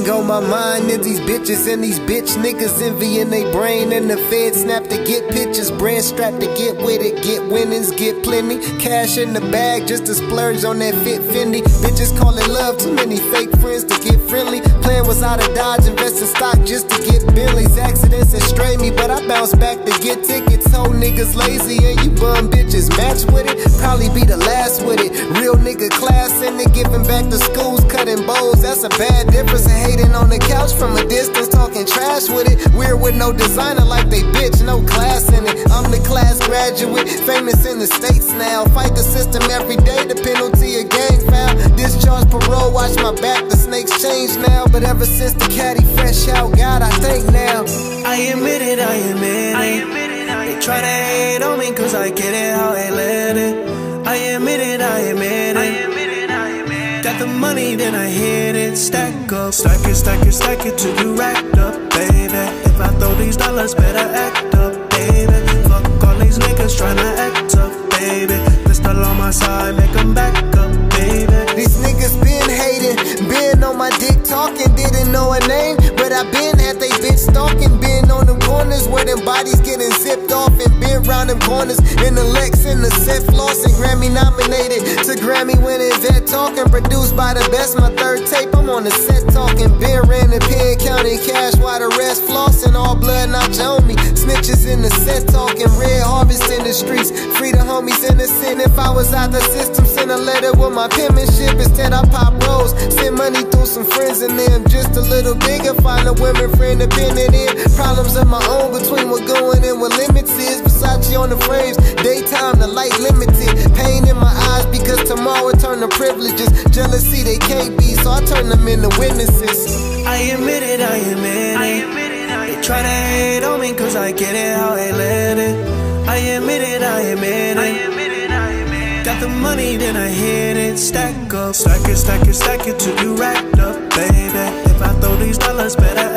thing on my mind is these bitches and these bitch niggas envying they brain, and the feds snap to get pictures, brand strapped to get with it, get winnings, get plenty, cash in the bag just to splurge on that fit Fendi. Bitches call it love, too many fake friends to get friendly. Plan was out of Dodge, invest in stock just to get Bentleys. Accidents and stray me, but I bounce back to get tickets. Whole niggas lazy and you bum bitches match with it. Probably be the last with it. Real nigga class in it, giving back to schools, cutting bows. That's a bad difference. And hating on the couch from a distance, talking trash with it. Weird with no designer like they bitch, no class in it. I'm the class graduate, famous in the States now. Fight the system every day, the penalty of gang foul. Discharge parole, watch my back, the snakes change now. But ever since the caddy fresh out, God I thank now. I admit it, I admit it. They try to hate on me cause I get it how they let it. I admit it, I admit it. Got the money, then I hit it. Stack up, stack it, stack it, stack it till you racked up, baby. If I throw these dollars, better act up, baby. Fuck all these niggas tryna act up, baby. Pistol on my side, make them back up, baby. These niggas been hating, been on my dick talking, didn't know her name, but I been had they bitch stalking, been on them corners where them bodies getting zipped off, and been round them corners in the Lex and the set floss, and Grammy nominated to Grammy winning vet talking, produced by the best. My third tape, I'm on the set talking, been ran the pen counting cash while the rest flossing, all blood not on me. Snitches in the set talking, red harvest in the streets, free the homies innocent. If I was out the system, send a letter with my penmanship. Instead I pop rolls, send money through some friends and them just a little bigger. Find a women friend independent in problems of my own between what going and what limits is. Versace on the frames, daytime the light limited. Pain in my eyes because tomorrow turn to privileges. Jealousy they can't be, so I turn them into witnesses. I admit it, I admit it. They try to hate on me cause I get it how they let it. I admit it, I admit it. Got the money, then I hit it. Stack up, stack it, stack it, stack it till you racked up, baby. If I throw these dollars, better